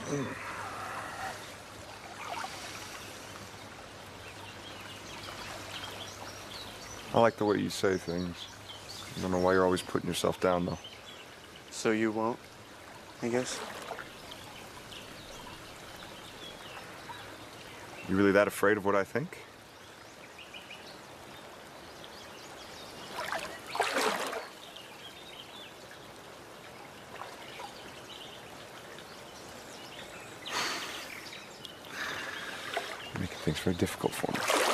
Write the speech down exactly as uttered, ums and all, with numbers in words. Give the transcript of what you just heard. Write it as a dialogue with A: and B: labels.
A: I like the way you say things. I don't know why you're always putting yourself down, though.
B: So you won't, I guess?
A: You really that afraid of what I think? You're making things very difficult for me.